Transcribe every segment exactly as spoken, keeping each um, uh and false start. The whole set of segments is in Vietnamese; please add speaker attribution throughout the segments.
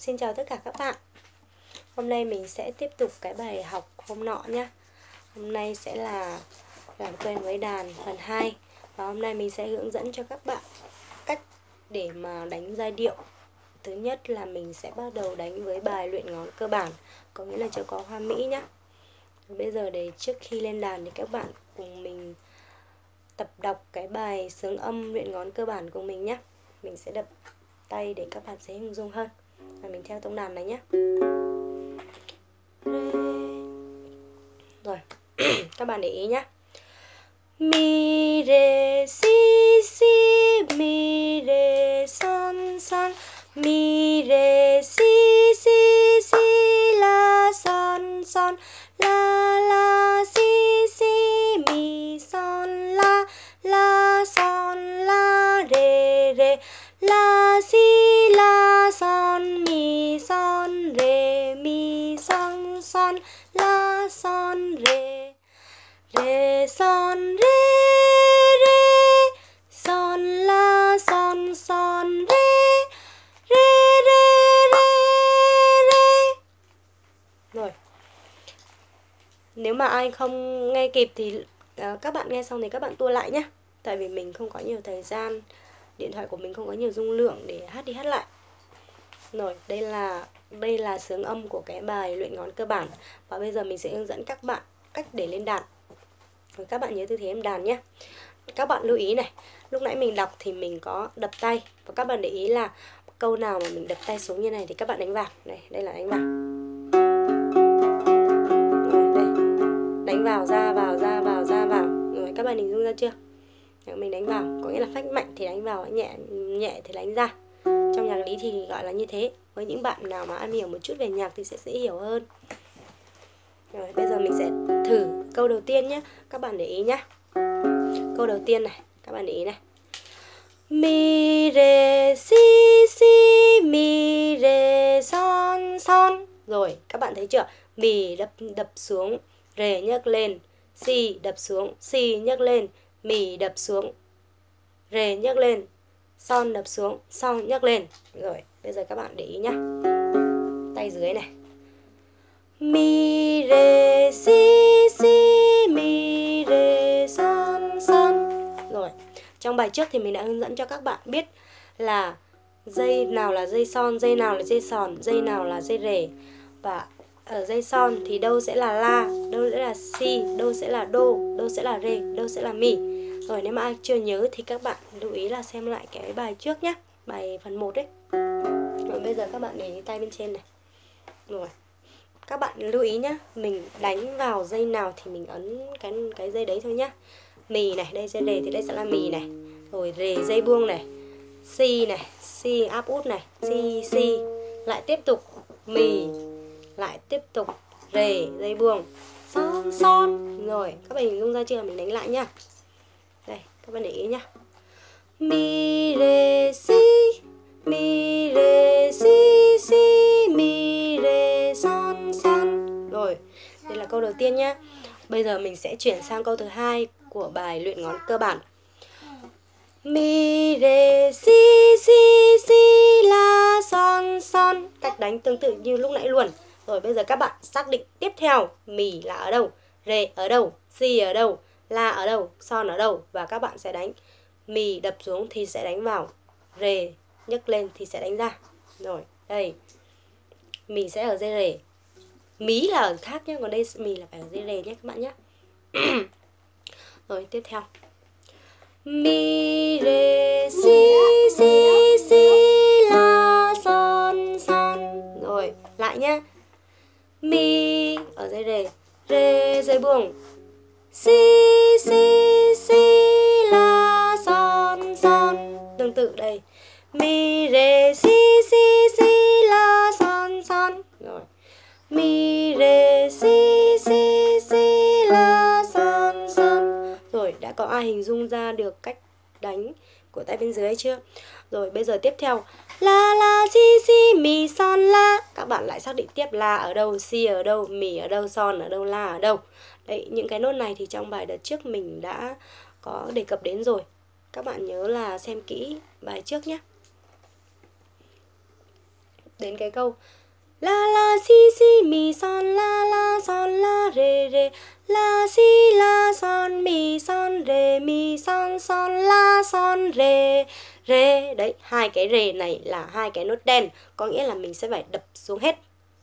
Speaker 1: Xin chào tất cả các bạn. Hôm nay mình sẽ tiếp tục cái bài học hôm nọ nhé. Hôm nay sẽ là làm quen với đàn phần hai. Và hôm nay mình sẽ hướng dẫn cho các bạn cách để mà đánh giai điệu. Thứ nhất là mình sẽ bắt đầu đánh với bài luyện ngón cơ bản, có nghĩa là chưa có hoa mỹ nhé. Bây giờ để trước khi lên đàn thì các bạn cùng mình tập đọc cái bài xướng âm luyện ngón cơ bản của mình nhé. Mình sẽ đập tay để các bạn dễ hình dung hơn. Và mình theo tông đàn này nhé. Rồi, các bạn để ý nhé. Mi re si si, mi re son son, mi re si si si la son son, la la si si mi son la, la son la re re, la si la son mi son re mi son son la son re, re son re re, son la son son re, re re re re. Rồi, nếu mà ai không nghe kịp thì uh, các bạn nghe xong thì các bạn tua lại nhé. Tại vì mình không có nhiều thời gian, điện thoại của mình không có nhiều dung lượng để hát đi hát lại. Rồi, đây là đây là xướng âm của cái bài luyện ngón cơ bản. Và bây giờ mình sẽ hướng dẫn các bạn cách để lên đàn. Rồi, các bạn nhớ tư thế em đàn nhé. Các bạn lưu ý này, lúc nãy mình đọc thì mình có đập tay. Và các bạn để ý là câu nào mà mình đập tay xuống như này thì các bạn đánh vào. Đây, đây là đánh vào. Rồi, đây. Đánh vào, ra vào, ra vào, ra vào. Rồi, các bạn hình dung ra chưa? Mình đánh vào, có nghĩa là phách mạnh thì đánh vào, nhẹ nhẹ thì đánh ra. Trong nhạc lý thì gọi là như thế. Với những bạn nào mà am hiểu một chút về nhạc thì sẽ dễ hiểu hơn. Rồi, bây giờ mình sẽ thử câu đầu tiên nhé. Các bạn để ý nhé. Câu đầu tiên này, các bạn để ý này. Mi re si si, mi re son son. Rồi, các bạn thấy chưa? Mi đập đập xuống, re nhấc lên, si đập xuống, si nhấc lên, mi đập xuống, re nhấc lên, son đập xuống, son nhấc lên. Rồi, bây giờ các bạn để ý nhá. Tay dưới này. Mi re si si, mi re son son. Rồi, trong bài trước thì mình đã hướng dẫn cho các bạn biết là dây nào là dây son, dây nào là dây sòn, dây nào là dây rề. Và ở dây son thì đâu sẽ là la, đâu sẽ là si, đâu sẽ là đô, đâu sẽ là rê, đâu sẽ là mi. Rồi, nếu mà ai chưa nhớ thì các bạn lưu ý là xem lại cái bài trước nhé, bài phần một đấy. Rồi, bây giờ các bạn để tay bên trên này. Rồi, các bạn lưu ý nhá, mình đánh vào dây nào thì mình ấn cái cái dây đấy thôi nhá. Mì này, đây dây rề thì đây sẽ là mì này. Rồi rề dây buông này, si này, si áp út này, si si, lại tiếp tục mì, lại tiếp tục rề dây buông, son son. Rồi, các bạn hình dung ra chưa? Mình đánh lại nhá. Đây, các bạn để ý nhá. Mi re si, mi re si si, mi re son son. Rồi, đây là câu đầu tiên nhá. Bây giờ mình sẽ chuyển sang câu thứ hai của bài luyện ngón cơ bản. Mi re si si si la son son. Cách đánh tương tự như lúc nãy luôn. Rồi, bây giờ các bạn xác định tiếp theo mì là ở đâu, rê ở đâu, si ở đâu, la ở đâu, son ở đâu. Và các bạn sẽ đánh. Mì đập xuống thì sẽ đánh vào, rê nhấc lên thì sẽ đánh ra. Rồi, đây. Mì sẽ ở dây rề, mí là ở khác nhé, còn đây mì là phải ở dây rề nhé các bạn nhé. Rồi, tiếp theo. Mi re si si si la son son. Rồi, lại nhé. Mi ở dây rề, rê dây buông, si si si la son son. Tương tự đây. Mi re si si si la son son. Rồi. Mi re si si si la son son. Rồi, đã có ai hình dung ra được cách đánh của tay bên dưới chưa? Rồi, bây giờ tiếp theo. La la si si mi son la. Các bạn lại xác định tiếp la ở đâu, si ở đâu, mi ở đâu, son ở đâu, la ở đâu. Đấy, những cái nốt này thì trong bài đợt trước mình đã có đề cập đến rồi. Các bạn nhớ là xem kỹ bài trước nhé. đến cái câu la la si si mi son la la son la re re la si la son mi son re mi son son la son re re. Đấy, hai cái re này là hai cái nốt đen, có nghĩa là mình sẽ phải đập xuống hết.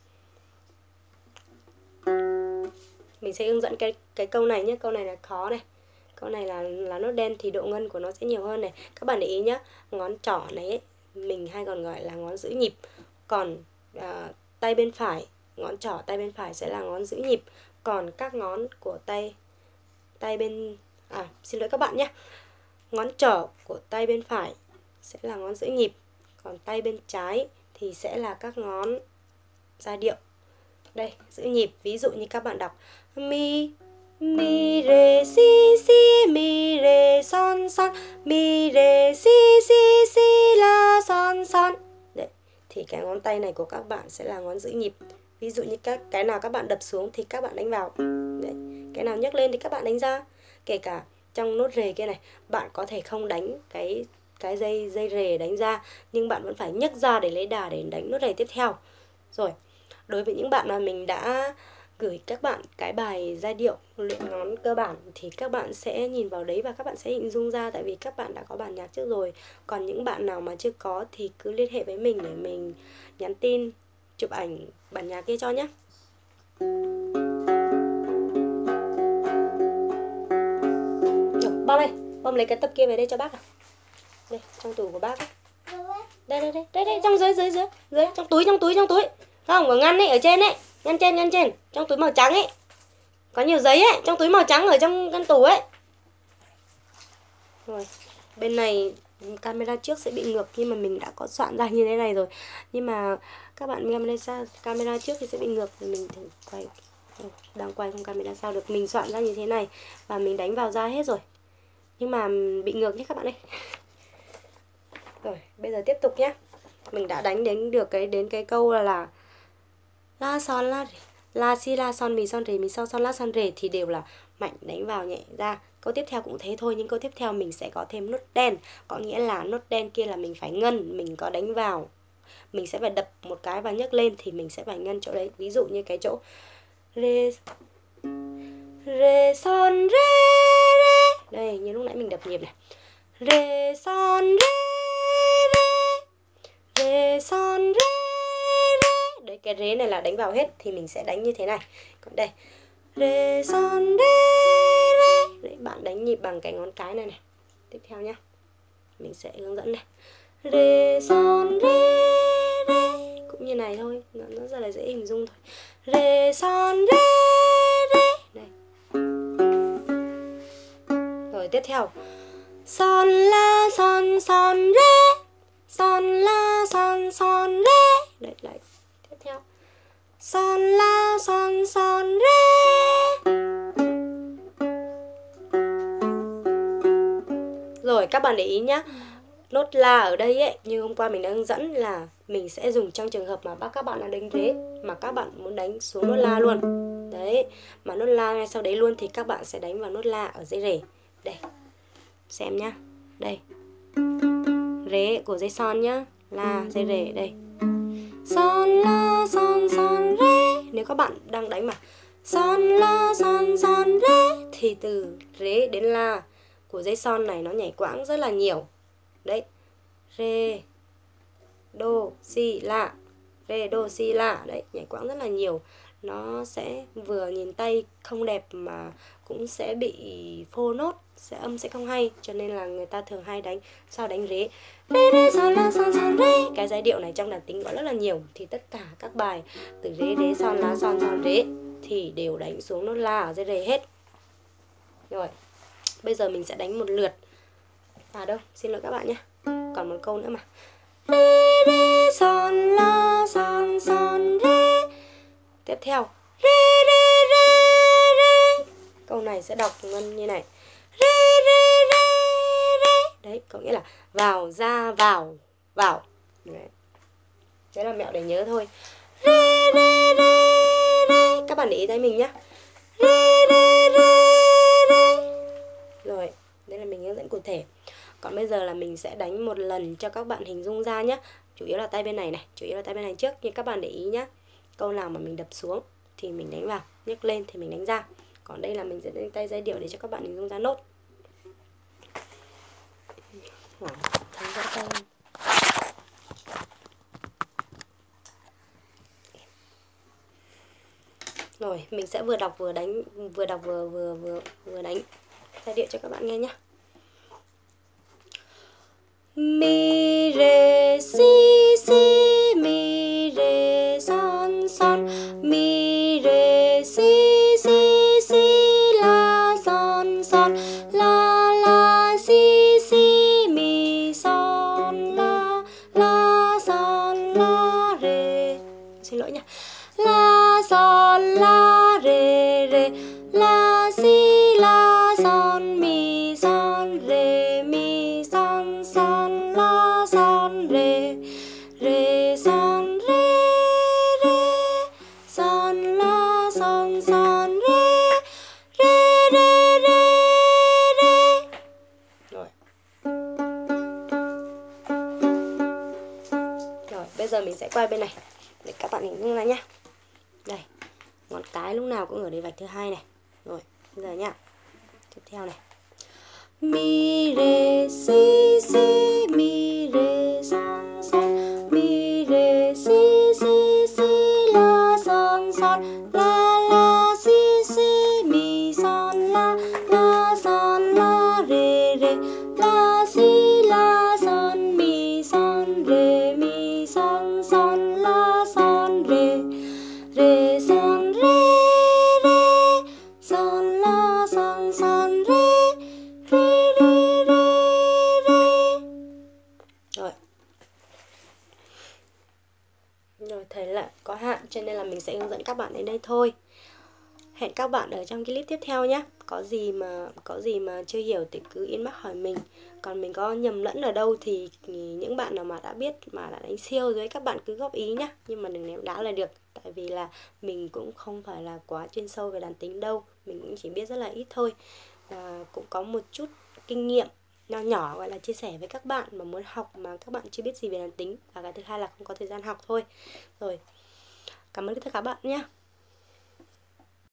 Speaker 1: Mình sẽ hướng dẫn cái cái câu này nhé, câu này là khó này. Câu này là là nốt đen thì độ ngân của nó sẽ nhiều hơn này. Các bạn để ý nhé, ngón trỏ này ấy, mình hay còn gọi là ngón giữ nhịp. Còn à, tay bên phải, ngón trỏ tay bên phải sẽ là ngón giữ nhịp. Còn các ngón của tay tay bên à xin lỗi các bạn nhé. Ngón trỏ của tay bên phải sẽ là ngón giữ nhịp, còn tay bên trái thì sẽ là các ngón ra điệu. Đây, giữ nhịp, ví dụ như các bạn đọc mi mi re si si mi re son son mi re si si si la son son. Đấy, thì cái ngón tay này của các bạn sẽ là ngón giữ nhịp. Ví dụ như các cái nào các bạn đập xuống thì các bạn đánh vào. Đấy, cái nào nhấc lên thì các bạn đánh ra. Kể cả trong nốt rề kia này, bạn có thể không đánh cái cái dây dây rề đánh ra, nhưng bạn vẫn phải nhấc ra để lấy đà để đánh nốt rề tiếp theo. Rồi, đối với những bạn mà mình đã gửi các bạn cái bài giai điệu luyện ngón cơ bản thì các bạn sẽ nhìn vào đấy và các bạn sẽ hình dung ra, tại vì các bạn đã có bản nhạc trước rồi. Còn những bạn nào mà chưa có thì cứ liên hệ với mình để mình nhắn tin chụp ảnh bản nhạc kia cho nhé. Bom ơi, Bom lấy cái tập kia về đây cho bác à. Đây, trong tủ của bác ấy. Đây đây đây, đây đây, trong dưới dưới dưới, dưới trong túi trong túi trong túi. Không, ở ngăn ấy, ở trên ấy, ngăn trên ngăn trên, trong túi màu trắng ấy. Có nhiều giấy ấy, trong túi màu trắng ở trong ngăn tủ ấy. Rồi, bên này camera trước sẽ bị ngược nhưng mà mình đã có soạn ra như thế này rồi. Nhưng mà các bạn camera camera trước thì sẽ bị ngược thì mình thử quay. Đang quay không camera sao được, mình soạn ra như thế này và mình đánh vào ra hết rồi. Nhưng mà bị ngược nhé các bạn ơi. Rồi, bây giờ tiếp tục nhé. Mình đã đánh đến được cái đến cái câu là, là la son la la si la son mi son rề mi son son la son rề thì đều là mạnh đánh vào nhẹ ra. Câu tiếp theo cũng thế thôi, nhưng câu tiếp theo mình sẽ có thêm nốt đen, có nghĩa là nốt đen kia là mình phải ngân, mình có đánh vào, mình sẽ phải đập một cái và nhấc lên thì mình sẽ phải ngân chỗ đấy. Ví dụ như cái chỗ re re son re re. Đây, như lúc nãy mình đập nhịp này. Re son re re re son re re. Đấy, cái ré này là đánh vào hết thì mình sẽ đánh như thế này. Còn đây re son re re. Đấy, bạn đánh nhịp bằng cái ngón cái này này. Tiếp theo nhá, mình sẽ hướng dẫn này. Re son re re cũng như này thôi, nó, nó rất là dễ hình dung thôi. Re son re re. Đây. Rồi tiếp theo son la son son re son la son son re. Đấy lại tiếp theo son la son son re. Rồi các bạn để ý nhá, nốt la ở đây ấy, như hôm qua mình đã hướng dẫn là mình sẽ dùng trong trường hợp mà bác các bạn là đánh rế mà các bạn muốn đánh xuống nốt la luôn. Đấy, mà nốt la ngay sau đấy luôn thì các bạn sẽ đánh vào nốt la ở dây rề. Đây, xem nhá. Đây, rế của dây son nhá, la dây rề đây. Son la son son rế. Nếu các bạn đang đánh mà son la son son rế thì từ rế đến la của dây son này nó nhảy quãng rất là nhiều. Đấy, rê đô si la, rê đô si la. Đấy, nhảy quãng rất là nhiều. Nó sẽ vừa nhìn tay không đẹp mà cũng sẽ bị phô nốt, sẽ âm sẽ không hay, cho nên là người ta thường hay đánh sao đánh rế rê rê son la son son rê. Cái giai điệu này trong đàn tính có rất là nhiều, thì tất cả các bài từ rế rế son la son son rế thì đều đánh xuống nốt la ở dây rề hết. Rồi, bây giờ mình sẽ đánh một lượt. À đâu, xin lỗi các bạn nhé, còn một câu nữa mà. Rê rê son la son son rê. Tiếp theo rê rê rê rê. Câu này sẽ đọc ngân như này. Rê rê rê rê. Đấy, có nghĩa là vào ra vào vào. Đấy, đấy là mẹo để nhớ thôi. Rê rê rê rê. Các bạn để ý thấy mình nhé. Rê rê rê rê. Rồi, đây là mình hướng dẫn cụ thể. Còn bây giờ là mình sẽ đánh một lần cho các bạn hình dung ra nhé. chủ yếu là tay bên này này, chủ yếu là tay bên này trước. Nhưng các bạn để ý nhá, câu nào mà mình đập xuống thì mình đánh vào, nhấc lên thì mình đánh ra. Còn đây là mình sẽ đánh tay giai điệu để cho các bạn hình dung ra nốt. Thấy rõ tay không? Rồi, mình sẽ vừa đọc vừa đánh, vừa đọc vừa vừa vừa vừa đánh giai điệu cho các bạn nghe nhé. Mi re si si mi re son son mi re si si si la son son la la si si mi son la la son la re. Xin lỗi nha. La son la re re la si la son mi son re mi son son la son re re son re re son la son son re re re re re. Rồi. Rồi, bây giờ mình sẽ quay bên này để các bạn hình dung ra nhá. Đây, ngón cái lúc nào cũng ở đây vạch thứ hai này. Rồi, bây giờ nhá. Tiếp theo này. Mi re si si mi re son son mi re si si si la son son la la si si mi son la la son la re re la si la son mi son re mi son son la son re re son re re son la son son re re re re re. Rồi. Rồi, thầy là có hạn cho nên là mình sẽ hướng dẫn các bạn đến đây thôi. Hẹn các bạn ở trong clip tiếp theo nhé. Có gì mà có gì mà chưa hiểu thì cứ inbox hỏi mình. Còn mình có nhầm lẫn ở đâu thì những bạn nào mà đã biết mà đã đánh siêu rồi các bạn cứ góp ý nhá. Nhưng mà đừng ném đá là được. Tại vì là mình cũng không phải là quá chuyên sâu về đàn tính đâu. Mình cũng chỉ biết rất là ít thôi. Và cũng có một chút kinh nghiệm nhỏ nhỏ gọi là chia sẻ với các bạn mà muốn học mà các bạn chưa biết gì về đàn tính. Và cái thứ hai là không có thời gian học thôi. Rồi, cảm ơn tất cả các bạn nhé.